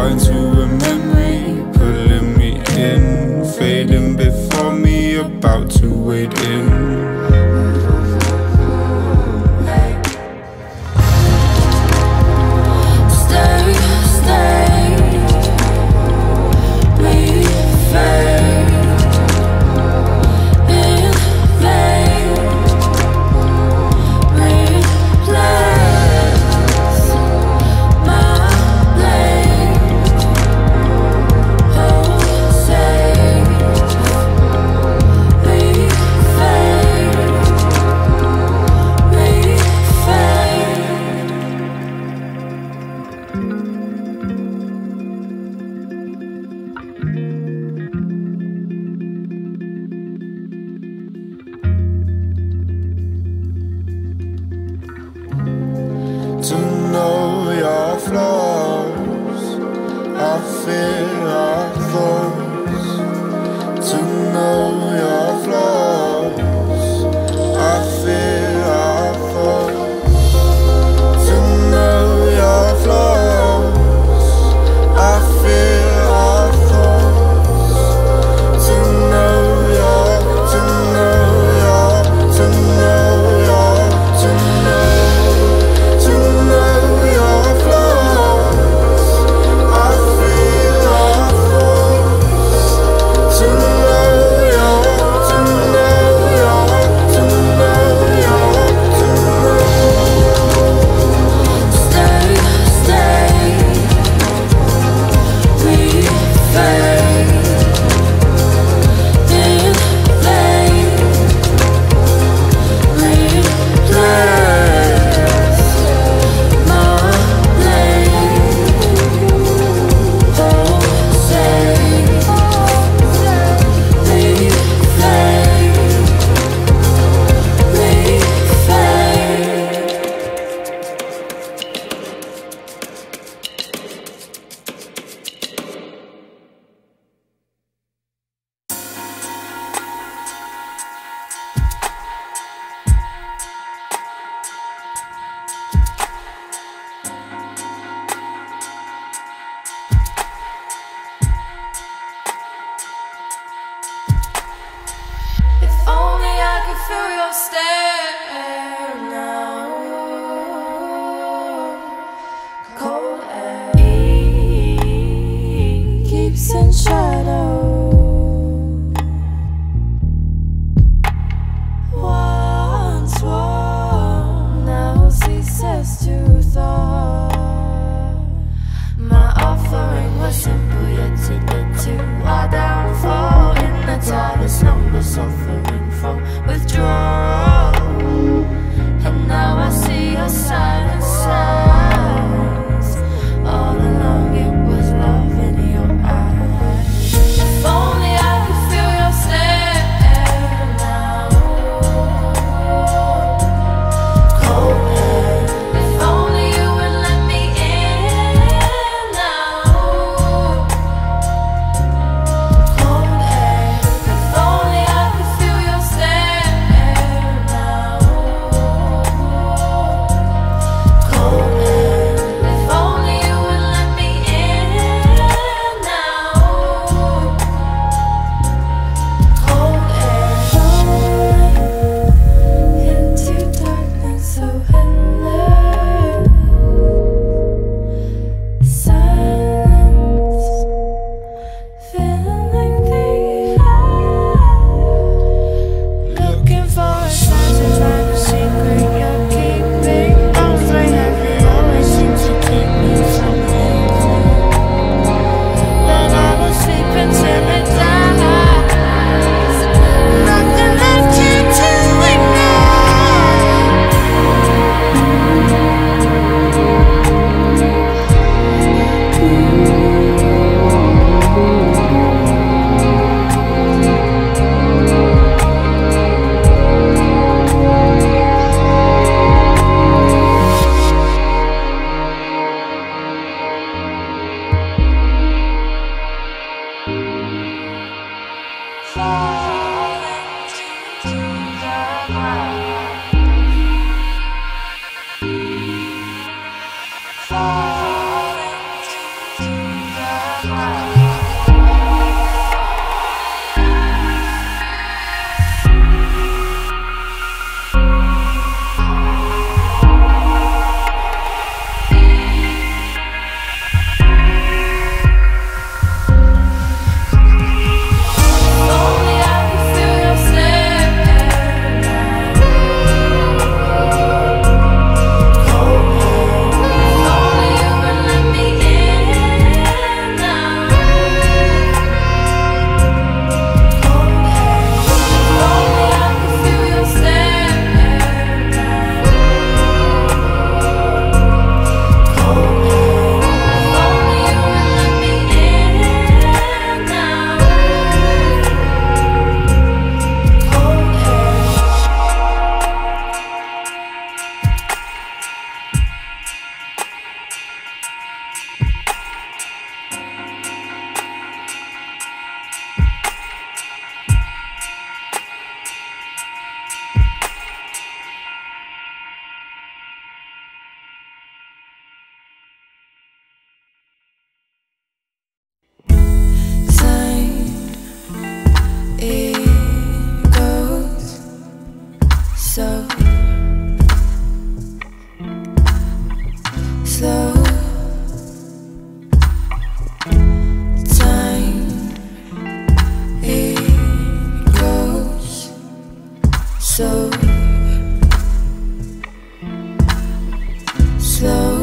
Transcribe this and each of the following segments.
out to a memory, pulling me in, fading before me, about to wade in. slow. Time, it goes so slow.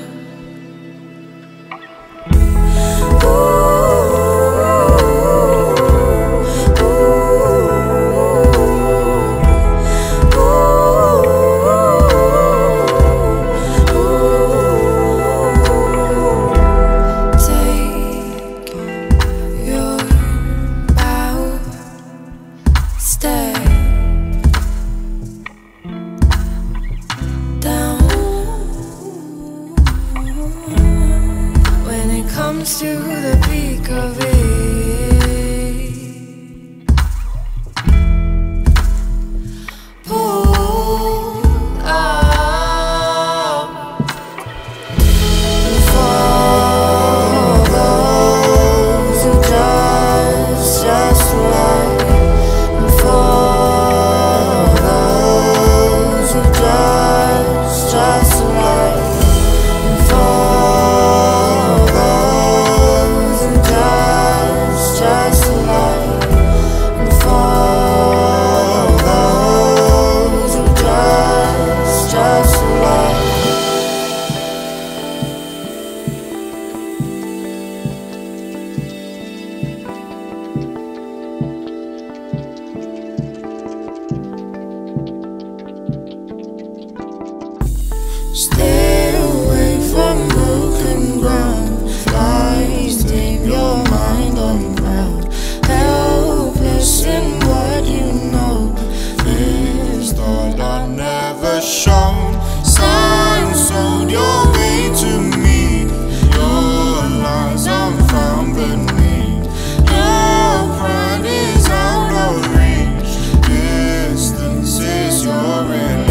Comes to the peak of it, pull up for those who just like, and for those who just like, and for stay away from broken ground. Flies take your mind on ground. Helpless in what you know. This thought I never shown. Signs sold your way to me. Your lies unfound beneath. Your pride is out of reach. Distance is your relief.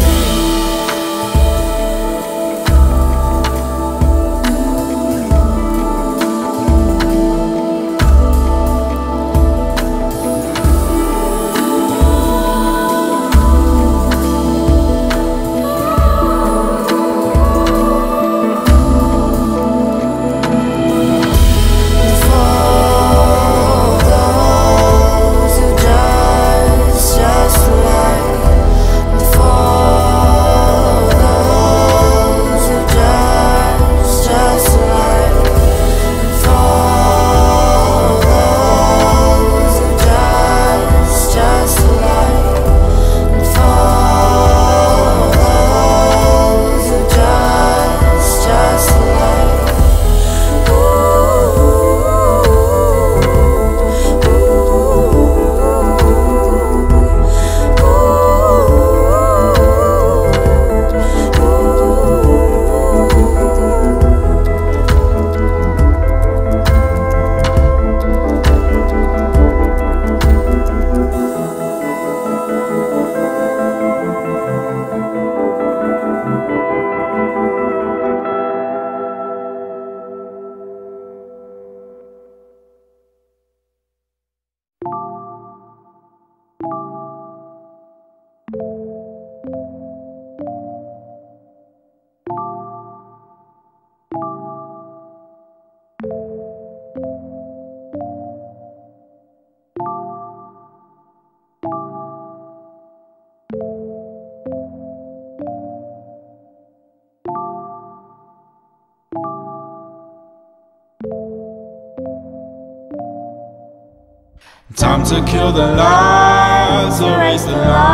Time to kill the lies, erase the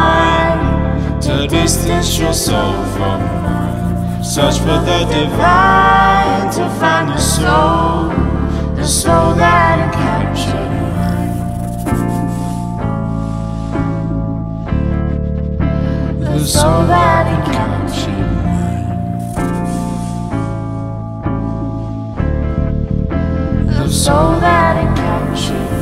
line, to distance your soul from mine. Search for the divine, to find the soul that captured mine. The soul that captured mine. The soul that captured mine.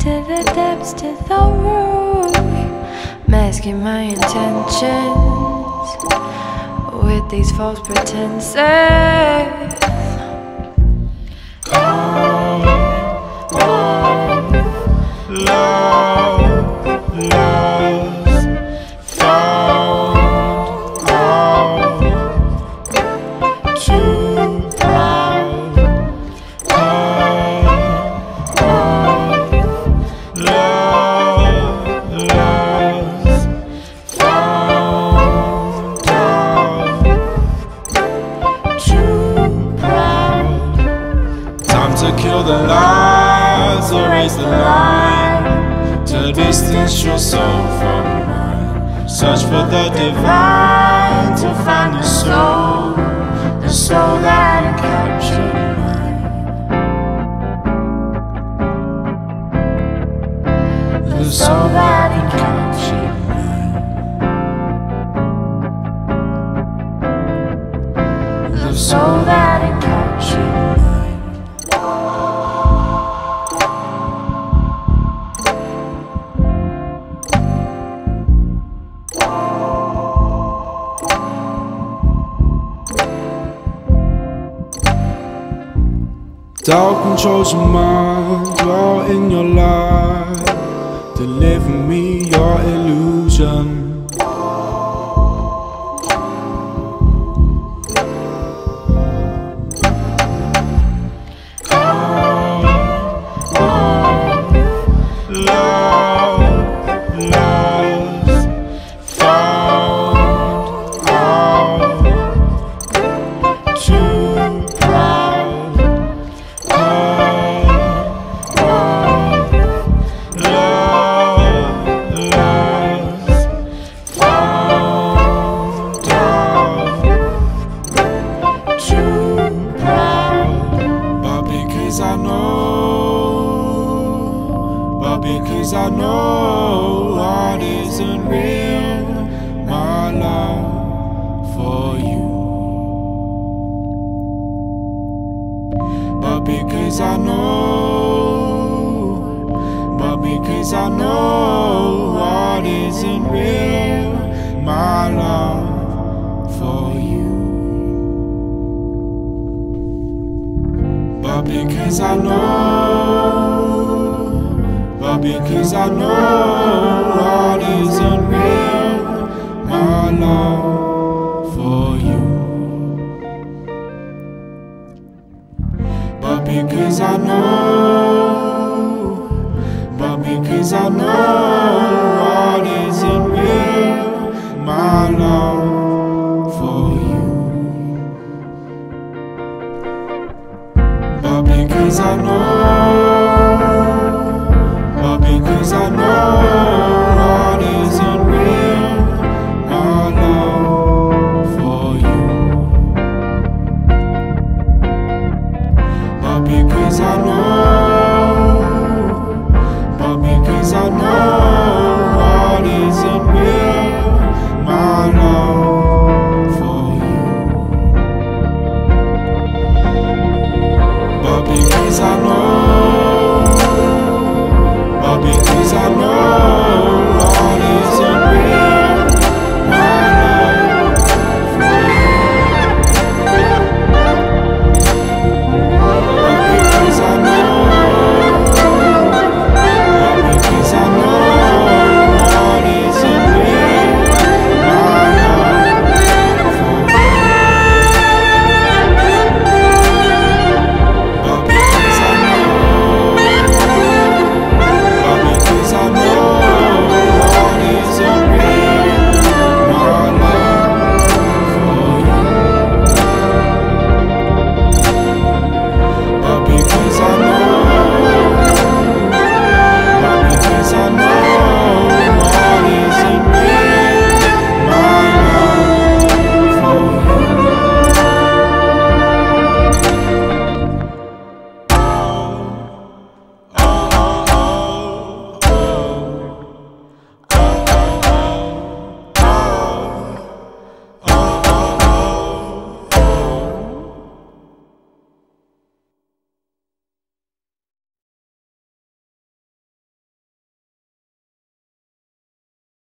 To the room, masking my intention. with these false pretenses. To kill the lies, erase the line, to distance your soul from mine. Search for the divine, to find the soul that encaptured mine. The soul that encaptured mine. The soul that encaptured mine. Doubt controls your mind, you're in your life. Deliver me your illusion. Because I know what isn't real, my love for you. But because I know what isn't real, my love for you. But because I know what isn't real, my love.